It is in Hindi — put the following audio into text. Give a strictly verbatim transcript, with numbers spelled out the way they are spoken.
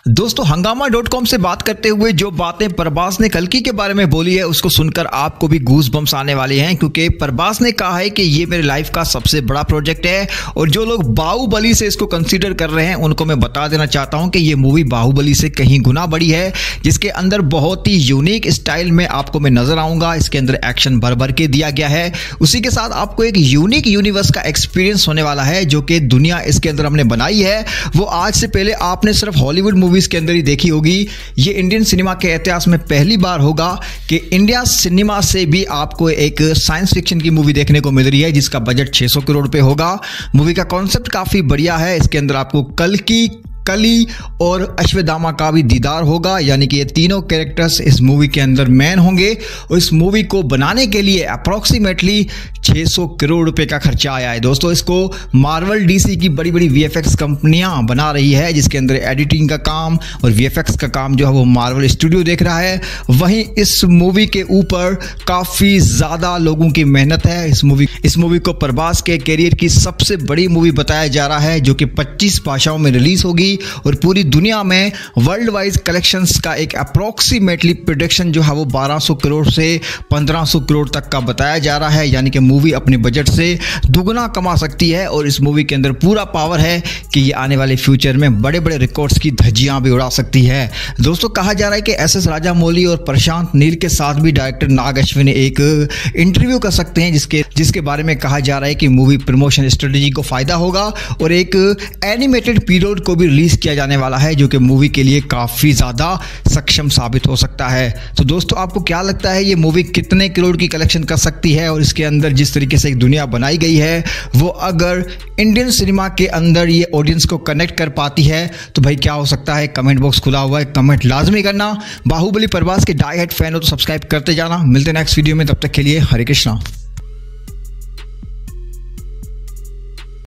दोस्तों हंगामा डॉट कॉम से बात करते हुए जो बातें प्रभास ने कल्कि के बारे में बोली है उसको सुनकर आपको भी गूज बम्स आने वाले हैं, क्योंकि प्रभास ने कहा है कि ये मेरे लाइफ का सबसे बड़ा प्रोजेक्ट है। और जो लोग बाहुबली से इसको कंसीडर कर रहे हैं उनको मैं बता देना चाहता हूं कि ये मूवी बाहुबली से कहीं गुना बड़ी है, जिसके अंदर बहुत ही यूनिक स्टाइल में आपको मैं नजर आऊंगा। इसके अंदर एक्शन भर भर के दिया गया है, उसी के साथ आपको एक यूनिक यूनिवर्स का एक्सपीरियंस होने वाला है जो कि दुनिया इसके अंदर हमने बनाई है। वो आज से पहले आपने सिर्फ हॉलीवुड मूवीज के अंदर ही देखी होगी। ये इंडियन सिनेमा के इतिहास में पहली बार होगा कि इंडिया सिनेमा से भी आपको एक साइंस फिक्शन की मूवी देखने को मिल रही है जिसका बजट छह सौ करोड़ रुपए होगा। मूवी का कॉन्सेप्ट काफी बढ़िया है। इसके अंदर आपको कल्कि, कली और अश्वत्थामा का भी दीदार होगा, यानी कि ये तीनों कैरेक्टर्स इस मूवी के अंदर मैन होंगे। और इस मूवी को बनाने के लिए अप्रोक्सीमेटली छह सौ करोड़ रुपए का खर्चा आया है। दोस्तों इसको मार्वल डीसी की बड़ी बड़ी वीएफएक्स कंपनियां बना रही है, जिसके अंदर एडिटिंग का काम और वीएफएक्स का काम जो है वो मार्वल स्टूडियो देख रहा है। वहीं इस मूवी के ऊपर काफ़ी ज़्यादा लोगों की मेहनत है। इस मूवी इस मूवी को प्रभास के कैरियर की सबसे बड़ी मूवी बताया जा रहा है, जो कि पच्चीस भाषाओं में रिलीज होगी और पूरी दुनिया में वर्ल्ड वाइज कलेक्शंस का एक अप्रोक्सीमेटली प्रोडक्शन जो है वो बारह सौ करोड़ से पंद्रह सौ करोड़ तक का बताया जा रहा है, यानी कि मूवी अपने बजट से दुगना कमा सकती है। और इस मूवी के अंदर पूरा पावर है कि ये आने वाले फ्यूचर में बड़े बड़े रिकॉर्ड्स की धज्जियां भी उड़ा सकती है। दोस्तों कहा जा रहा है कि एस एस राजामौली और प्रशांत नील के साथ भी डायरेक्टर नाग अश्विन एक इंटरव्यू कर सकते हैं, जिसके जिसके बारे में कहा जा रहा है कि मूवी प्रमोशन स्ट्रेटेजी को फायदा होगा और एक एनिमेटेड पीरियड को भी रिलीज किया जाने वाला है, जो कि मूवी के लिए काफी ज्यादा सक्षम साबित हो सकता है। तो दोस्तों आपको क्या लगता है ये मूवी कितने करोड़ की कलेक्शन कर सकती है? और इसके अंदर जिस तरीके से एक दुनिया बनाई गई है वो अगर इंडियन सिनेमा के अंदर ये ऑडियंस को कनेक्ट कर पाती है तो भाई क्या हो सकता है? कमेंट बॉक्स खुला हुआ है, कमेंट लाजमी करना। बाहुबली प्रभास के डाई हार्ड फैन हो तो सब्सक्राइब करते जाना। मिलते हैं नेक्स्ट वीडियो में, तब तक के लिए हरे कृष्णा।